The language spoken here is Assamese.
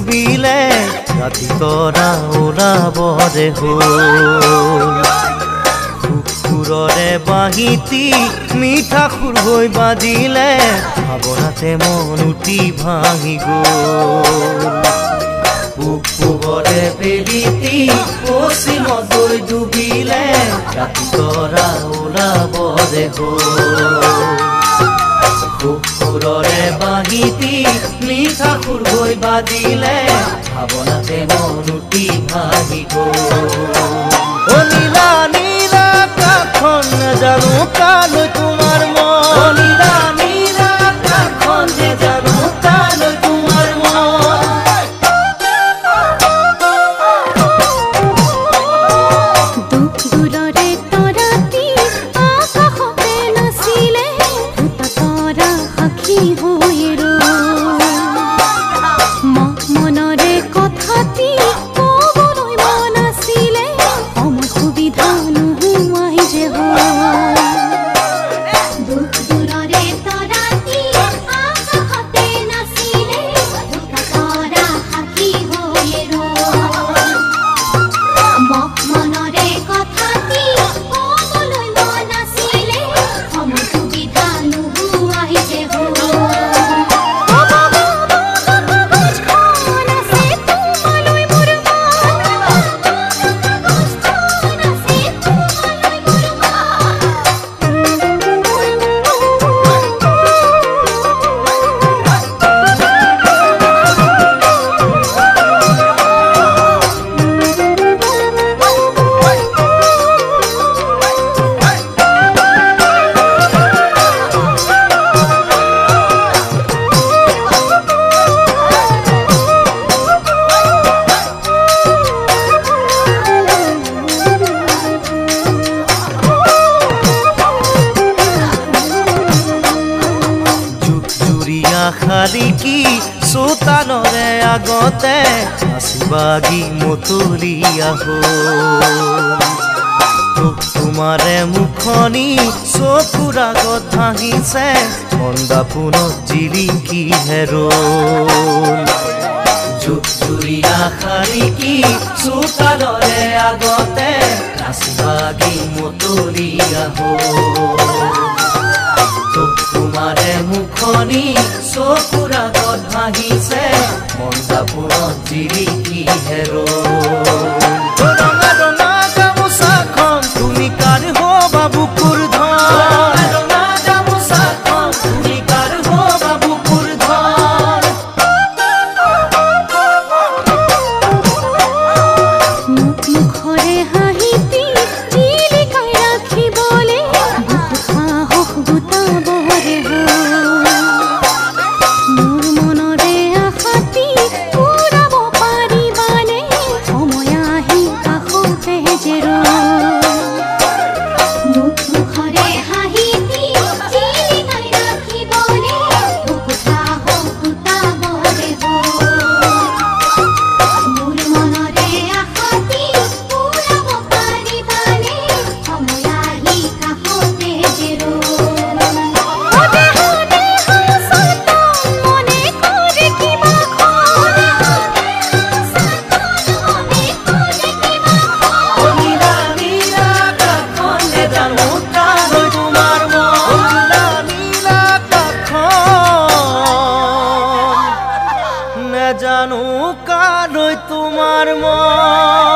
ডুবিলে ৰাতি তৰা ওলাবৰে হ'ল সুৰৰে বাঁহীটি মিঠা সুৰ হৈ বাজিলে ভাৱনাতে মন উটি ভাঙি গ'ল পূবৰে বেলিটি পশ্চিমত গৈ ডুবিলে ৰাতি তৰা ওলাবৰে হ'ল সুৰৰে বাঁহীটি মিঠা সুৰ হৈ বাজিলে ভাৱনাতে মন উটি ভাঙি গ'ল নীলা নীলা আকাশখন নেজানো কালৈ তোমাৰ মন নীলা নীলা আকাশখন নেজানো কালৈ তোমাৰ মন দূৰৰে তৰাটি আকাশতে নাচিলে তৰা সাক্ষী হৈ মনৰে কথাটি ক'বলৈ মন আছিলে সময় সুবিধা নোহোৱাই যে দূৰৰে তৰাটি আকাশতে নাচিলে তৰা সাক্ষী হৈ মনৰে কথাটি ক'বলৈ মন আছিলে সময় সুবিধা নোহোৱাই যে শালিকি চোতালৰে আগতে নাচিবাগি মতলীয়া হ'ল তোমাৰে মুখনি চকুৰ আগত ভাঙিছে মন্দাপোনত জিলিকি হেৰ'ল জুৰিয়া শালিকি চোতালৰে আগতে নাচিবাগি মতলীয়া হ'ল তোমাৰে মুখনি চকুৰ আগত ভাঙিছে মন্দাপোৰত জিলিকি হেৰ'ল ৰঙা ৰঙা গামোচাখন তুমি কাৰ হ'বা বুকুৰ ধন ৰঙা গামোচাখন তুমি কাৰ হ'বা বুকুৰ ধন মুখৰে হাঁহিটি জিলিকাই ৰাখিবলে সাহস গোটাবৰে মোৰ মনৰে আশাটি পূৰাব পাৰিবানে সময় আহি কাষতে যে মুখৰে হাঁহিটি জিলিকাই ৰাখিবলে সাহস গোটাবৰে মোৰ মনৰে আশাটি পূৰাব পাৰিবানে সময় আহি কাষতে যে জানো কালৈ তোমাৰ মন